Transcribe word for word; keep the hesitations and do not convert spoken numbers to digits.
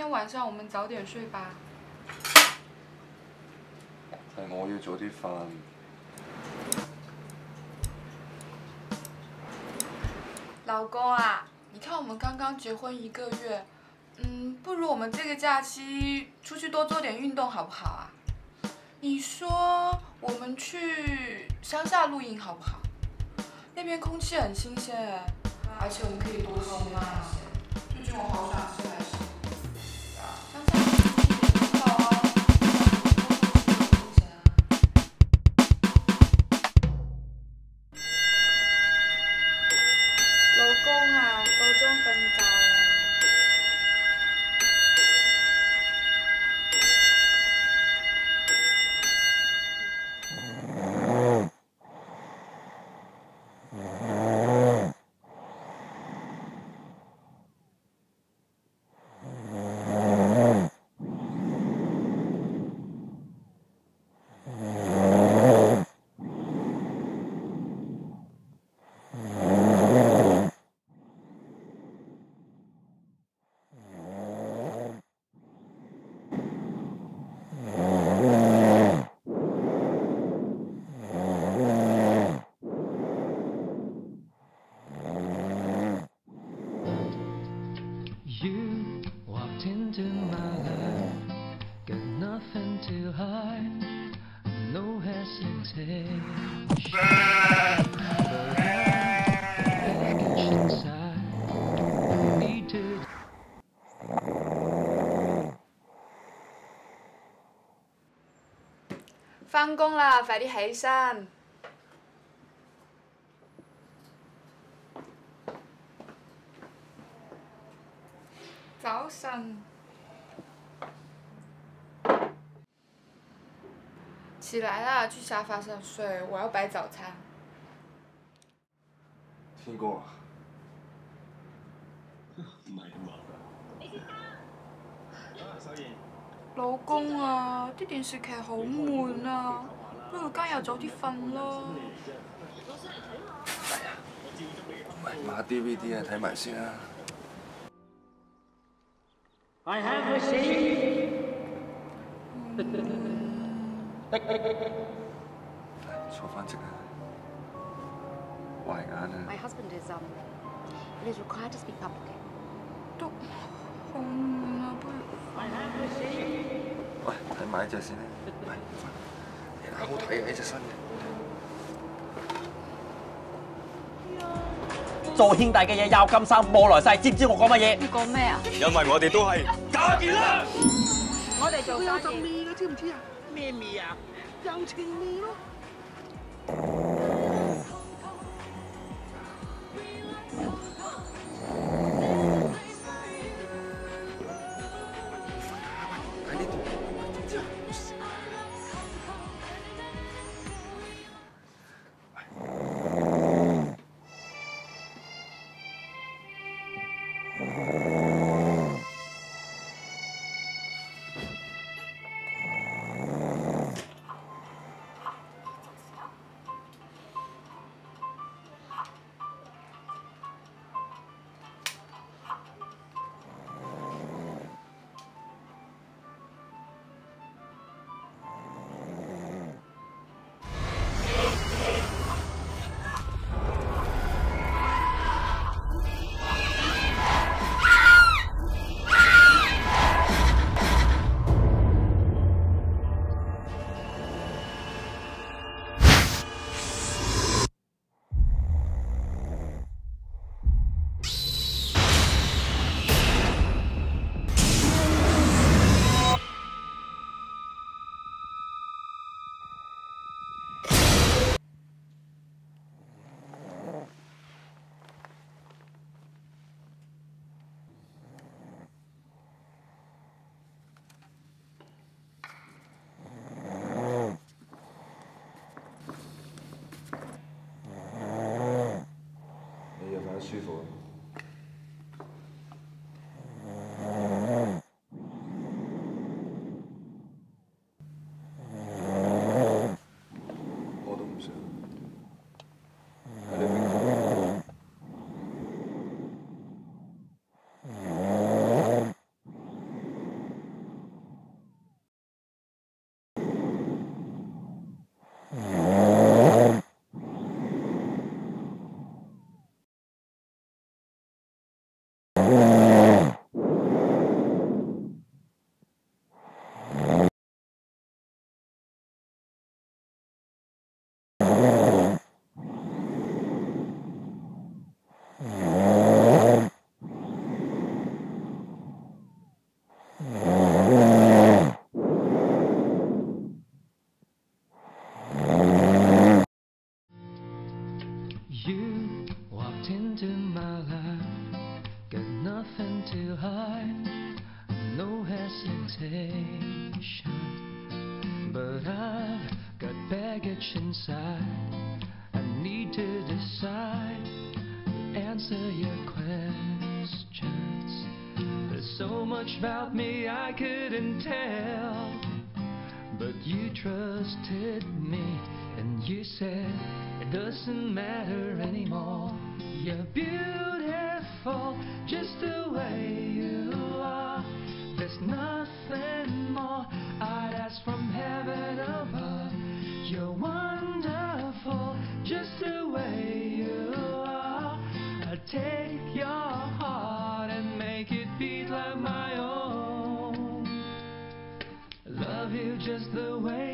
天晚上我們早點睡吧。 係我要早啲瞓。 老公啊，你看我們剛剛結婚一個月，嗯，不如我們這個假期出去多做點運動，好不好啊？你說我們去鄉下露營好不好？那邊空氣很新鮮哎，而且我們可以多吃那些。最近我好想吃海參。鄉下空氣也很好啊。老公啊，夠鐘瞓覺啦。返工啦，快啲起身。早晨。起來啦，去沙發上睡，我要擺早餐。 天哥啊，唔係嘛？ 老公啊，啲電視劇好悶啊，不如今日早啲瞓啦。 喂，買 D V D 啊，睇埋先啊。 I have a seat。 坐翻直啊，壞眼啊。 My husband is um, he is required to speak publicly。 都好悶啊，不如。 I have a seat。 喂，睇埋呢隻先啦。喂，好好睇啊！呢隻新嘅。 做兄弟嘅嘢有咁生冇來世，知唔知我講乜嘢？ 你講咩啊？ 因為我哋都係家健啦。 我哋做家健。 有陣味嘅，知唔知啊？咩味啊？有情味咯。 舒服啊！我都唔想。喺你邊度？ conversation, but I've got baggage inside. I need to decide to answer your questions. There's so much about me I couldn't tell, but you trusted me and you said it doesn't matter anymore. You're beautiful just the way you are. There's nothing more I'd ask from heaven above. You're wonderful just the way you are. I'll take your heart and make it beat like my own. Love you just the way